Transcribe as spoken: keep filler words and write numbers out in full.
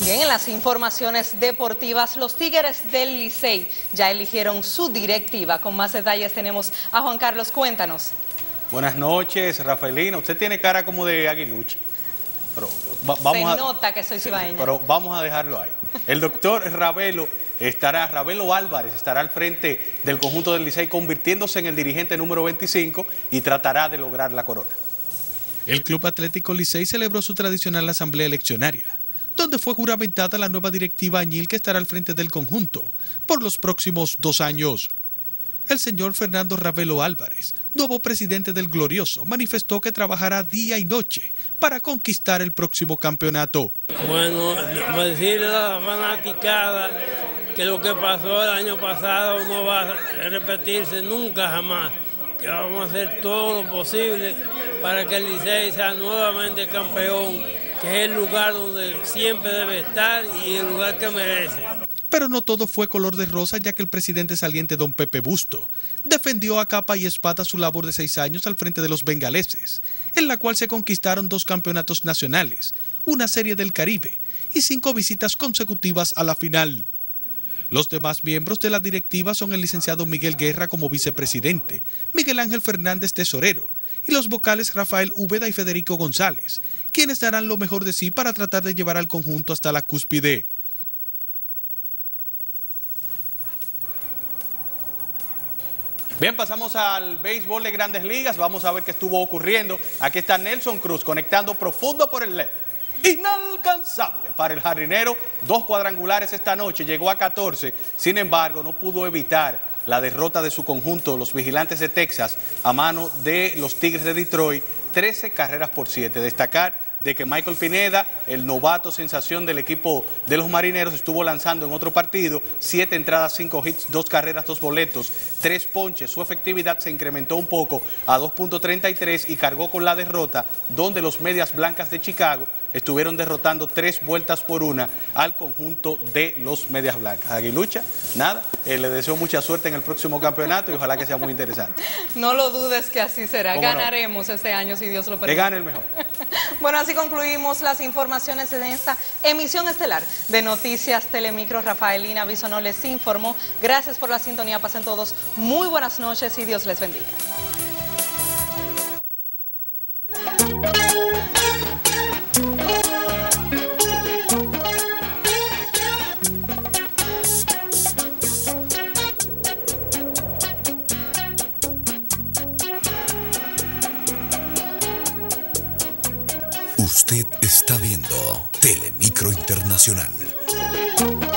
Bien, en las informaciones deportivas, los Tigres del Licey ya eligieron su directiva. Con más detalles tenemos a Juan Carlos, cuéntanos. Buenas noches, Rafaelina. Usted tiene cara como de aguiluche. Pero va, vamos Se a, nota que soy cibaeña. Pero vamos a dejarlo ahí. El doctor Ravelo estará, Ravelo Álvarez estará al frente del conjunto del Licey, convirtiéndose en el dirigente número veinticinco y tratará de lograr la corona. El Club Atlético Licey celebró su tradicional asamblea eleccionaria, donde fue juramentada la nueva directiva añil que estará al frente del conjunto por los próximos dos años. El señor Fernando Ravelo Álvarez, nuevo presidente del Glorioso, manifestó que trabajará día y noche para conquistar el próximo campeonato. Bueno, decirle a la fanaticada que lo que pasó el año pasado no va a repetirse nunca jamás, que vamos a hacer todo lo posible para que el Licey sea nuevamente campeón, que es el lugar donde siempre debe estar y el lugar que merece. Pero no todo fue color de rosa, ya que el presidente saliente don Pepe Busto defendió a capa y espada su labor de seis años al frente de los bengaleses, en la cual se conquistaron dos campeonatos nacionales, una serie del Caribe y cinco visitas consecutivas a la final. Los demás miembros de la directiva son el licenciado Miguel Guerra como vicepresidente, Miguel Ángel Fernández tesorero y los vocales Rafael Úbeda y Federico González, quienes darán lo mejor de sí para tratar de llevar al conjunto hasta la cúspide. Bien, pasamos al béisbol de Grandes Ligas. Vamos a ver qué estuvo ocurriendo. Aquí está Nelson Cruz conectando profundo por el left. Inalcanzable para el jardinero. Dos cuadrangulares esta noche. Llegó a catorce. Sin embargo, no pudo evitar la derrota de su conjunto, los Vigilantes de Texas, a mano de los Tigres de Detroit. trece carreras por siete. Destacar de que Michael Pineda, el novato sensación del equipo de los Marineros, estuvo lanzando en otro partido, siete entradas, cinco hits, dos carreras, dos boletos, tres ponches. Su efectividad se incrementó un poco a dos punto treinta y tres y cargó con la derrota, donde los Medias Blancas de Chicago estuvieron derrotando tres vueltas por una al conjunto de los Medias Blancas. Aguilucha, nada, eh, le deseo mucha suerte en el próximo campeonato y ojalá que sea muy interesante. No lo dudes que así será. Ganaremos no? este año si Dios lo permite. Que gane el mejor. Bueno, así concluimos las informaciones en esta emisión estelar de Noticias Telemicro. Rafaelina Bisonó les informó. Gracias por la sintonía. Pasen todos muy buenas noches y Dios les bendiga. Usted está viendo Telemicro Internacional.